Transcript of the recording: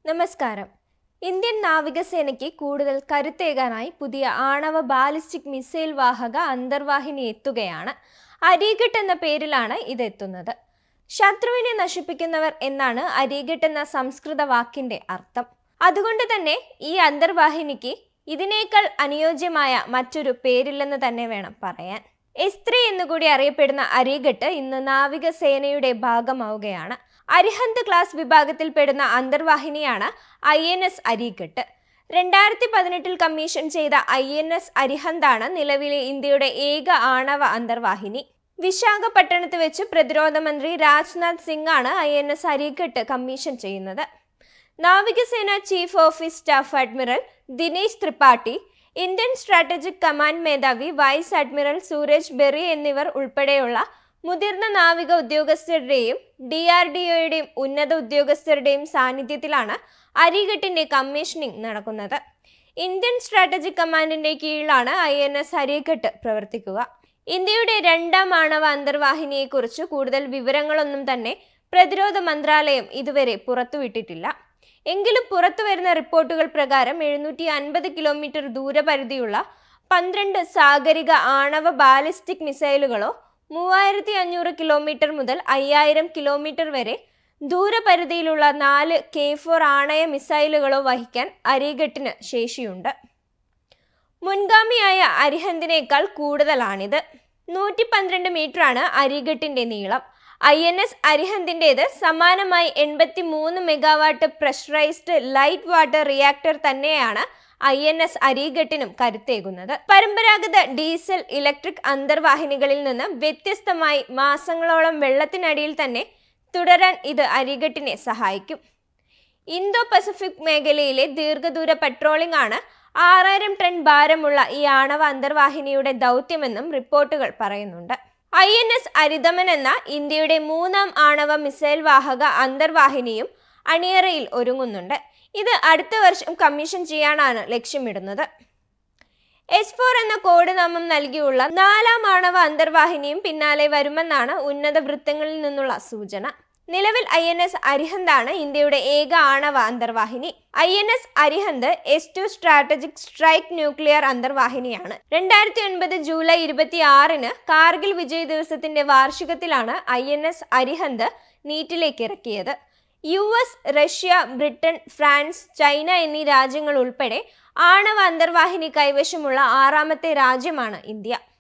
നമസ്കാരം. ഇന്ത്യൻ നാവികസേനയ്ക്ക് കൂടുതൽ കരുത്തേകാനായി പുതിയ ആണവ ബാലിസ്റ്റിക് മിസൈൽ വാഹക അന്തർവാഹിനി എത്തുകയാണ്. അരീഘട്ട് എന്ന പേരിലാണ് ഇതെത്തുന്നത്. ശത്രുവിനെ നശിപ്പിക്കുന്നവർ എന്നാണ് അരീഘട്ട് എന്ന സംസ്കൃത വാക്കിന്റെ അർത്ഥം. അതുകൊണ്ട് തന്നെ ഈ അന്തർവാഹിനിക്ക് ഇതിനേക്കാൾ അനുയോജ്യമായ മറ്റൊരു പേരില്ലെന്ന് തന്നെ വേണം പറയാൻ. S3 എന്നുകൂടി അറിയപ്പെടുന്ന അരീഘട്ട് ഇന്ന് നാവികസേനയുടെ ഭാഗമാവുകയാണ്. അരിഹന്ത് ക്ലാസ് വിഭാഗത്തിൽപ്പെടുന്ന അന്തർവാഹിനിയാണ് INS അരീഘട്ട്. 2018 കമ്മീഷൻ ചെയ്ത INS അരിഹന്താണ് നിലവിലെ ഇന്ത്യയുടെ ഏക ആണവ അന്തർവാഹിനി. വിശാഖപട്ടണത്ത് വെച്ച് പ്രതിരോധ മന്ത്രി രാജ്നാഥ് സിംഗ് ആണ് INS അരീഘട്ട് കമ്മീഷൻ ചെയ്യുന്നത്. നാവികസേന chief of staff admiral Dinesh Tripathi, Indian strategic command മേധാവി വൈസ് അഡ്മിറൽ സൂരജ് ബെറി എന്നിവർ ഉൾപ്പെടെയുള്ള മുതിർന്ന നാവിക ഉദ്യോഗസ്ഥരുടെയും DRDOയുടെയും ഉന്നത ഉദ്യോഗസ്ഥരുടെയും സാന്നിധ്യത്തിലാണ് അരീഘട്ടിന്റെ കമ്മീഷനിങ് നടക്കുന്നത്. ഇന്ത്യൻ സ്ട്രാറ്റജിക് കമാൻഡിന്റെ കീഴിലാണ് INS അരീഘട്ട് പ്രവർത്തിക്കുക. ഇന്ത്യയുടെ രണ്ടാം ആണവ അന്തർവാഹിനിയെക്കുറിച്ച് കൂടുതൽ വിവരങ്ങളൊന്നും തന്നെ പ്രതിരോധ മന്ത്രാലയം ഇതുവരെ പുറത്തുവിട്ടിട്ടില്ല. എങ്കിലും പുറത്തുവരുന്ന റിപ്പോർട്ടുകൾ പ്രകാരം 750 കിലോമീറ്റർ ദൂരപരിധിയുള്ള 12 സാഗരിക ആണവ ബാലിസ്റ്റിക് മിസൈലുകളോ 3500 കിലോമീറ്റർ മുതൽ 5000 കിലോമീറ്റർ വരെ ദൂരപരിധിയിലുള്ള 4 K4 ആണയ മിസൈലുകളോ വഹിക്കാൻ അരീഘട്ടിന് ശേഷിയുണ്ട്. മുൻഗാമിയായ അരിഹന്തിനേക്കാൾ കൂടുതലാണിത്. 112 മീറ്ററാണ് അരീഘട്ടിന്റെ നീളം. INS അരിഹന്തിൻ്റേത് സമാനമായി 83 megawatt pressurised light water reactor തന്നെയാണ് INS അരീഘട്ടിനും കരുത്തേകുന്നത്. പരമ്പരാഗത ഡീസൽ ഇലക്ട്രിക് അന്തർവാഹിനികളിൽ നിന്ന് വ്യത്യസ്തമായി മാസങ്ങളോളം വെള്ളത്തിനടിയിൽ തന്നെ തുടരാൻ ഇത് അരീഘട്ടിനെ സഹായിക്കും. ഇന്തോ പസഫിക് മേഖലയിലെ ദീർഘദൂര പട്രോളിംഗ് ആണ് 6000 ടൺ ഭാരമുള്ള ഈ ആണവ അന്തർവാഹിനിയുടെ ദൗത്യമെന്നും റിപ്പോർട്ടുകൾ പറയുന്നുണ്ട്. INS അരിദമൻ എന്ന ഇന്ത്യയുടെ മൂന്നാം ആണവ മിസൈൽ വാഹക അന്തർവാഹിനിയും അണിയറയിൽ ഒരുങ്ങുന്നുണ്ട്. ഇത് അടുത്ത വർഷം കമ്മീഷൻ ചെയ്യാനാണ് ലക്ഷ്യമിടുന്നത്. S4 എന്ന കോഡ് നാമം നൽകിയുള്ള 4ാം ആണവ അന്തർവാഹിനിയും പിന്നാലെ വരുമെന്നാണ് ഉന്നത വൃത്തങ്ങളിൽ നിന്നുള്ള സൂചന. നിലവിൽ INS അരിഹന്താണ് ഇന്ത്യയുടെ ഏക ആണവ അന്തർവാഹിനി. INS Arihant S2 strategic strike nuclear അന്തർവാഹിനിയാണ്. 2009 ജൂലൈ 26 കാർഗിൽ വിജയ് ദിവസത്തിന്റെ വാർഷികത്തിലാണ് INS അരിഹന്ത് നീറ്റിലേക്ക് ഇറക്കിയത്. US, Russia, Britain, France, China എന്നീ രാജ്യങ്ങൾ ഉൾപ്പെടെ ആണവ അന്തർവാഹിനി കൈവശമുള്ള 6ാമത്തെ രാജ്യമാണ് ഇന്ത്യ.